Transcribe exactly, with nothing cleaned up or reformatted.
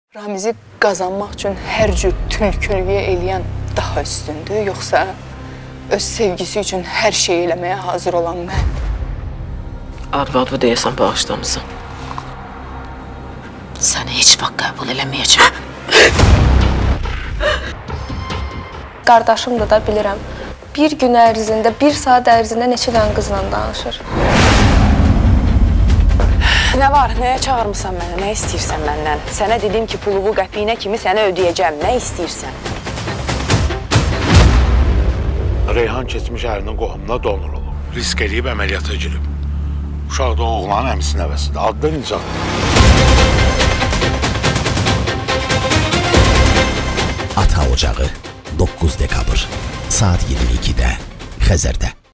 Ramizi qazanmaq üçün hər cür tülkülüyə eləyən daha üstündür, yoxsa öz sevgisi üçün hər şey eləməyə hazır olan mən? Arvad bu deyəsən bağışlamısan. Səni heç vaxt qəbul eləməyəcəm. Qardaşımdır da, bilirəm. Bir gün ərzində, bir saat ərzində neçə dənə qızla danışır. Nə var? Nəyə çağırmısan mənə? Nə istəyirsən məndən? Sənə dedim ki, pulumu qəpiyinə kimi sənə ödəyəcəm. Nə istəyirsən? Reyhan keçmiş ərinin qohumuna donor olub. Risk eləyib əməliyyata girib. Uşaq da oğlanın əmisi nəvəsidir. Adı Nicat. Ata Ocağı doqquz dekabr saat iyirmi ikidə Xəzərdə.